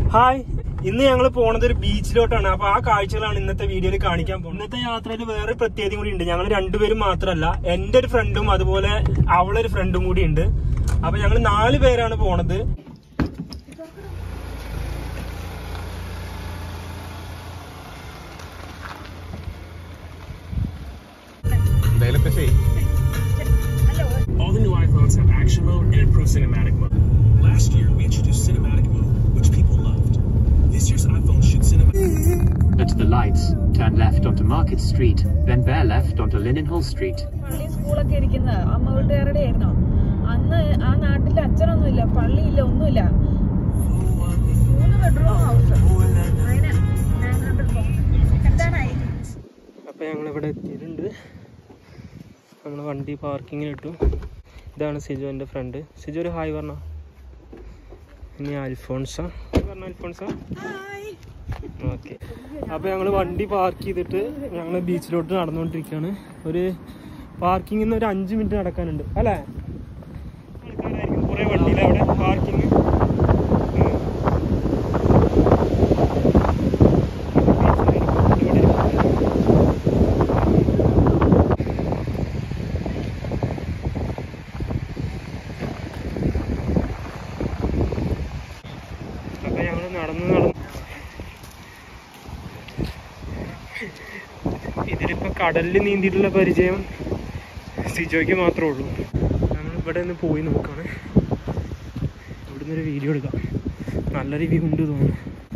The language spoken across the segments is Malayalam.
ഹായ്, ഇന്ന് ഞങ്ങൾ പോണത് ഒരു ബീച്ചിലോട്ടാണ്. അപ്പൊ ആ കാഴ്ചകളാണ് ഇന്നത്തെ വീഡിയോയിൽ കാണിക്കാൻ പോകുന്നത്. ഇന്നത്തെ യാത്രയിൽ വേറെ പ്രത്യേകത കൂടി ഉണ്ട്. ഞങ്ങൾ രണ്ടുപേരും മാത്രമല്ല, എന്റെ ഒരു ഫ്രണ്ടും അതുപോലെ അവളൊരു ഫ്രണ്ടും കൂടി ഉണ്ട്. അപ്പൊ ഞങ്ങൾ 4 പേരാണ് പോണത്. All the new iPhones have action mode and improved cinematic mode. Last year, we introduced cinematic mode, which people loved. This year's iPhone shoots cinematic. At the lights, turn left onto Market Street, then bear left onto Linenhall Street. സ്കൂളൊക്കെ ഇരിക്കുന്നത് അമ്മ വീട്ടുകാരുടെ ആയിരുന്നു. അന്ന് ആ നാട്ടിൽ അച്ഛനൊന്നുമില്ല, പള്ളിയില്ല, ഒന്നുമില്ല. 3 ബെഡ്റൂം ഹൗസ്. അപ്പൊ ഞങ്ങളിവിടെ എത്തിയിട്ടുണ്ട്. ഞങ്ങൾ വണ്ടി പാർക്കിങ്ങിലിട്ടു. ഇതാണ് സിജു, എൻ്റെ ഫ്രണ്ട്. സിജു ഒരു ഹായ് പറഞ്ഞോ. ഇനി അൽഫോൺസ ഓക്കെ. അപ്പോൾ ഞങ്ങൾ വണ്ടി പാർക്ക് ചെയ്തിട്ട് ഞങ്ങൾ ബീച്ചിലോട്ട് നടന്നുകൊണ്ടിരിക്കുകയാണ്. ഒരു പാർക്കിങ്ങിൽ നിന്ന് ഒരു 5 മിനിറ്റ് നടക്കാനുണ്ട് അല്ലേ? ആൾക്കാരായിരിക്കും കുറേ വണ്ടിയിലെ അവിടെ പാർക്കിങ്. ഇതിലിപ്പോൾ കടലിൽ നീന്തിയിട്ടുള്ള പരിചയം സിജോയ്ക്ക് മാത്രമേ ഉള്ളൂ. നമ്മളിവിടെ നിന്ന് പോയി നോക്കുകയാണ്. ഇവിടുന്ന് ഒരു വീഡിയോ എടുക്കാം. നല്ല റിവ്യൂ ഉണ്ട് തോന്നുന്നു.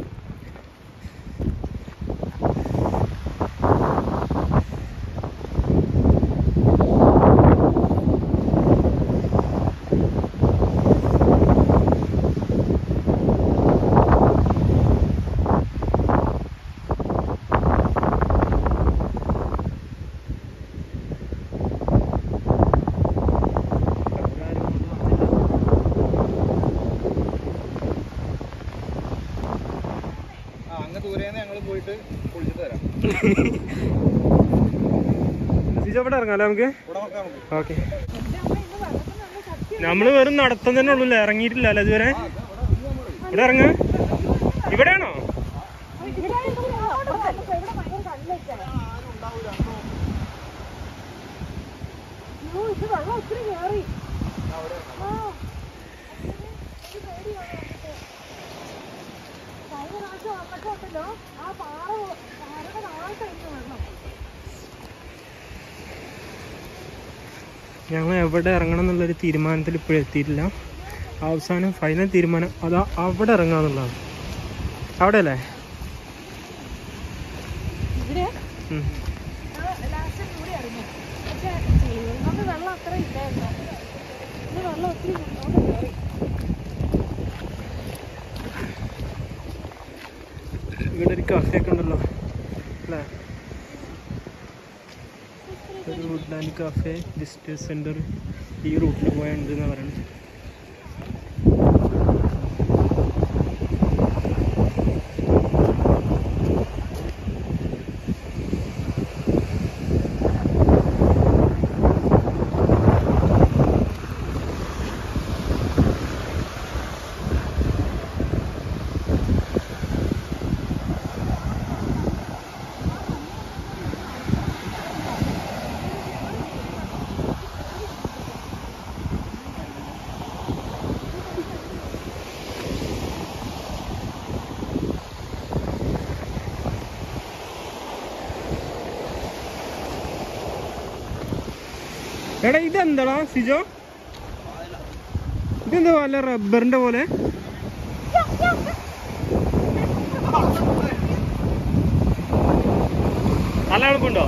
ഇവിടെ ഇറങ്ങാലോ നമുക്ക്. ഓക്കെ, നമ്മള് വെറും നടത്തം തന്നെ ഉള്ളൂ, ഇറങ്ങിയിട്ടില്ല അല്ലേ ഇതുവരെ. ഇവിടെ ഇറങ്ങ. ഇവിടെയാണോ? ഞങ്ങൾ എവിടെ ഇറങ്ങണം എന്നുള്ളൊരു തീരുമാനത്തിൽ ഇപ്പോഴും എത്തിയിട്ടില്ല. അവസാനം ഫൈനൽ തീരുമാനം അതാ അവിടെ ഇറങ്ങാന്നുള്ളതാണ്. അവിടെ അല്ലേ? ഇവിടെ ഒരു കഫേ ഒക്കെ ഉണ്ടല്ലോ അല്ലേ? ഒരു വുഡ്ലാൻഡ് കഫേ വിസിറ്റേഴ്സ് സെൻറ്റർ ഈ റൂട്ടിൽ പോയുണ്ട് എന്നാണ് പറയുന്നത്. എടാ ഇതെന്താടാ സിജോ? ഇതെന്താ വല്ല റബ്ബറിന്റെ പോലെ? നല്ല എളുപ്പുണ്ടോ?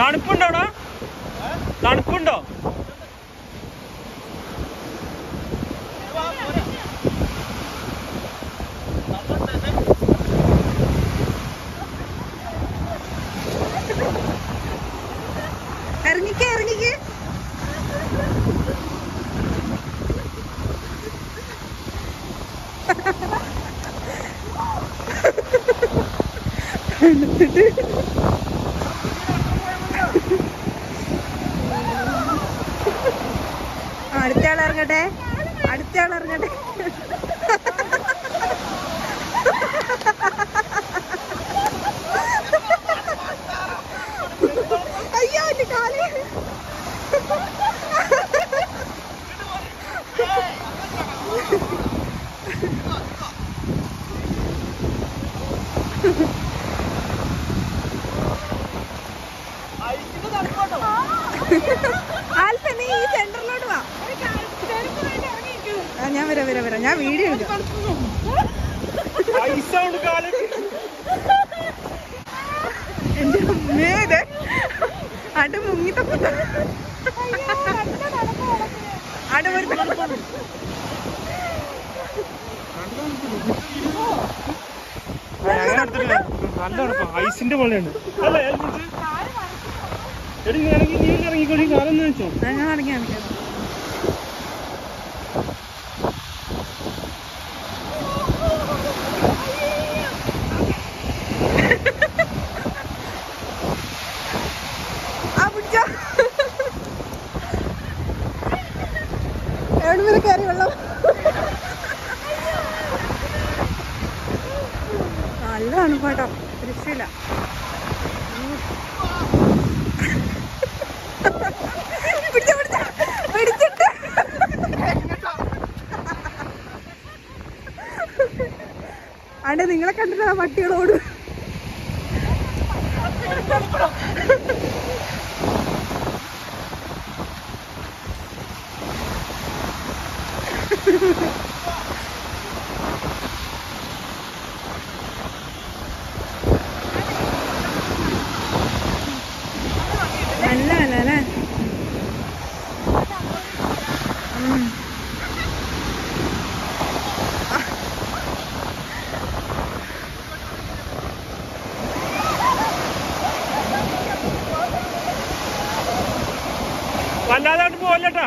തണുപ്പുണ്ടോടാ? തണുപ്പുണ്ടോ? ഇറങ്ങിക്കേ ഇറങ്ങിക്കേ. അടുത്തയാൾ ഇറങ്ങട്ടെ, അടുത്തയാൾ ഇറങ്ങട്ടെ. അയ്യോ എന്റെ കാല്. ആൽഫ നീ ഈ സെന്ററിലോട്ട് വാ. ഞാൻ വരാം ഞാൻ വീഡിയോ എടുക്കാം. എന്റെ അമ്മേടെ അട മുങ്ങി തപ്പുന്ന അട ഒരു നല്ല ഐസിന്റെ പോലെയുണ്ട്. ഇറങ്ങിക്കോളി, കാലൊന്നും വെച്ചോ. ഞാൻ ഇറങ്ങി കാണിക്കാം. എവിടെ വരെ കയറി വെള്ളം? നല്ലതാണ് കേട്ടോ, രക്ഷയില്ല. പിടിച്ചിട്ട് അടെ നിങ്ങളെ കണ്ടിട്ട് ആ പട്ടികളോട് നല്ല അല്ലേ? വല്ലാതെ പോലട്ടാ.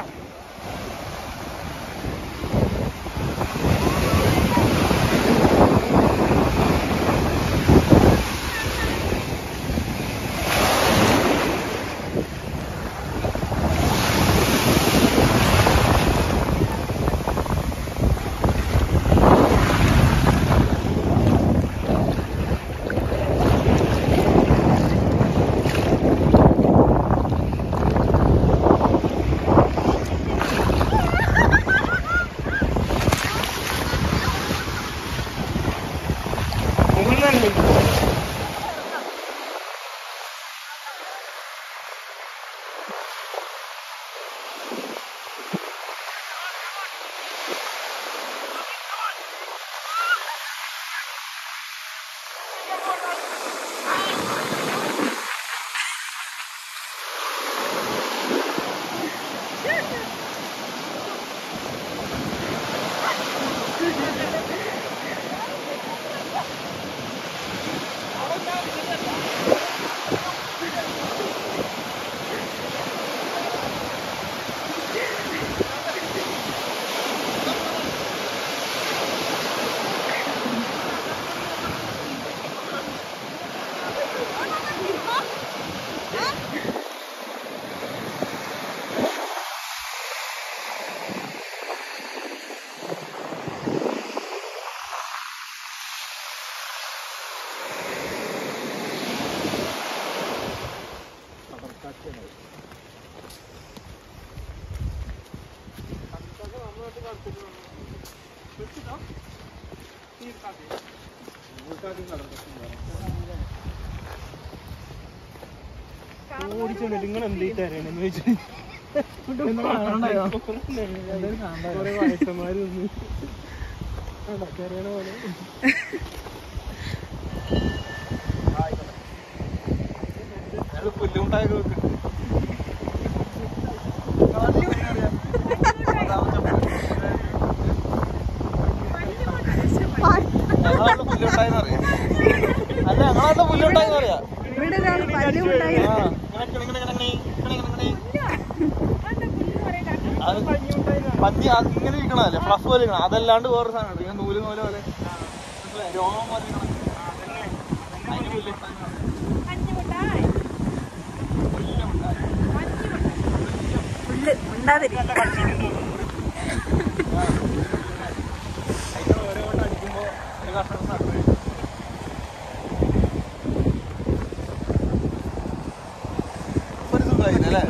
ഓടിച്ചോണ്ട് നിങ്ങൾ എന്ത് തരണേന്ന് ചോദിച്ചു. കുറെ വയസ്സന്മാര് കരയണ പോലെ പുല്ലുമുട്ടായൊക്കെ വെക്ക്. ഞങ്ങളാണ്ട് പുല്ലുമുട്ടായെന്ന് അറിയാം. അല്ല ഞങ്ങളാണ്ട് പുല്ലുമുട്ടായെന്ന് അറിയാം. അത് പഞ്ഞി ഇങ്ങനെ ഇരിക്കണല്ലേ, ഫ്ലഫ് പോലെ ഇരിക്കണം. അതല്ലാണ്ട് വേറൊരു സാധനം ഇങ്ങനെ നൂല് പോലെ മനസ്സിലായി, രോമം പോലെ ഇരിക്കണം. അടിക്കുമ്പോ ഒരു കഷ്ണം സാധനം ഒരു സുഖമായിരുന്നല്ലേ.